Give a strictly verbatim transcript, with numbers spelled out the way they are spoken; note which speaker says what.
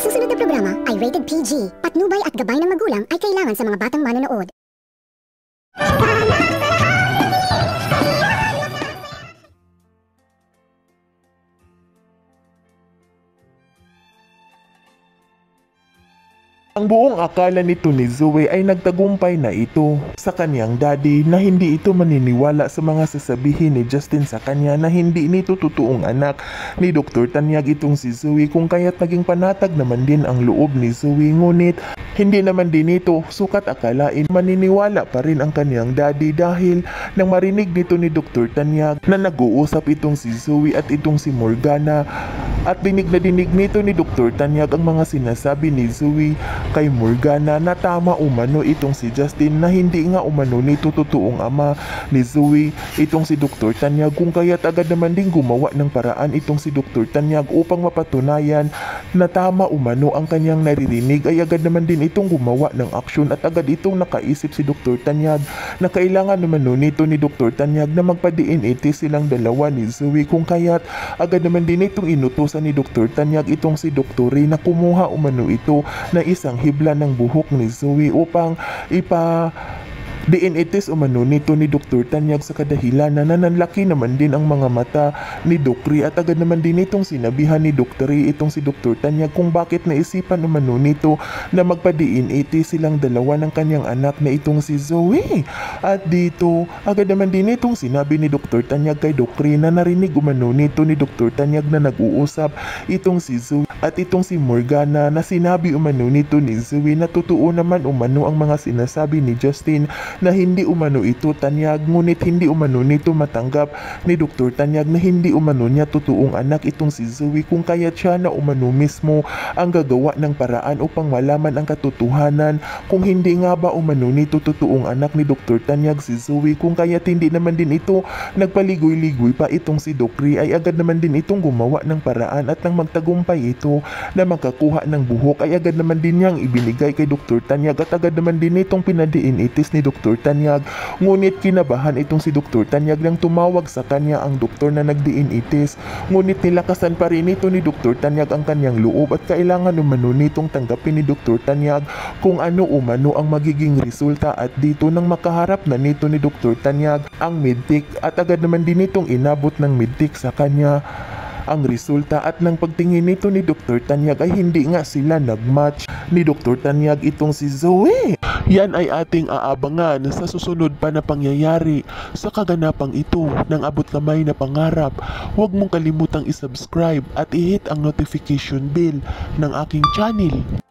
Speaker 1: susunod na programa ay rated P G. Patnubay at gabay ng magulang ay kailangan sa mga batang manonood.
Speaker 2: Ang buong akala nito ni Zoe ay nagtagumpay na ito sa kanyang daddy na hindi ito maniniwala sa mga sasabihin ni Justin sa kanya na hindi nito totoong anak ni Doktor Tanyag itong si Zoe, kung kaya't naging panatag naman din ang loob ni Zoe, ngunit hindi naman din ito sukat akalain maniniwala pa rin ang kanyang daddy dahil nang marinig nito ni Doktor Tanyag na nag-uusap itong si Zoe at itong si Morgana at dinig na dinig nito ni Doktor Tanyag ang mga sinasabi ni Zoe kay Morgana na tama umano itong si Justin na hindi nga umano nito totoong ama ni Zoe itong si Doktor Tanyag, kung kaya't agad naman din gumawa ng paraan itong si Doktor Tanyag upang mapatunayan na tama umano ang kanyang naririnig. Ay agad naman din itong gumawa ng aksyon at agad itong nakaisip si Doktor Tanyag na kailangan naman nito ni Doktor Tanyag na magpa-D N A test silang dalawa ni Zoe, kung kaya't agad naman din itong inutusan ni Doktor Tanyag itong si Doktor Ray na kumuha umano ito na isang hibla ng buhok ni Zoe upang ipa D N A test umano nito ni Doktor Tanyag sa kadahilan na nananlaki naman din ang mga mata ni Doc Ray at agad naman din itong sinabihan ni Doktor Ray itong si Doktor Tanyag kung bakit naisipan umano nito na magpa-D N A test silang dalawa ng kanyang anak na itong si Zoe. At dito agad naman din itong sinabi ni Doktor Tanyag kay Doc Ray na narinig umano nito ni Doktor Tanyag na nag-uusap itong si Zoe at itong si Morgana na sinabi umano nito ni Zoe na totoo naman umano ang mga sinasabi ni Justin na hindi umano ito Tanyag, ngunit hindi umano nito matanggap ni Doktor Tanyag na hindi umano niya totoong anak itong si Zoe, kung kaya't siya na umano mismo ang gagawa ng paraan upang malaman ang katotohanan kung hindi nga ba umano nito totoong anak ni Doktor Tanyag si Zoe, kung kaya't hindi naman din ito nagpaligoy-ligoy pa itong si Doc Ray ay agad naman din itong gumawa ng paraan at nang magtagumpay ito na makakuha ng buhok ay agad naman din niyang ibinigay kay Doktor Tanyag at agad naman din itong pinadi-D N A test ni Doktor Tanyag, ngunit kinabahan itong si Doktor Tanyag nang tumawag sa kanya ang doktor na nag-D N A test, ngunit nilakasan pa rin ito ni Doktor Tanyag ang kanyang loob at kailangan umano nitong tanggapin ni Doktor Tanyag kung ano umano ang magiging resulta. At dito nang makaharap na nito ni Doktor Tanyag ang medtech at agad naman din itong inabot ng medtech sa kanya ang resulta at nang pagtingin nito ni Doktor Tanyag ay hindi nga sila nagmatch ni Doktor Tanyag itong si Zoe. Yan ay ating aabangan sa susunod pa na pangyayari sa kaganapang ito ng abot kamay na pangarap. Huwag mong kalimutang isubscribe at i-hit ang notification bell ng aking channel.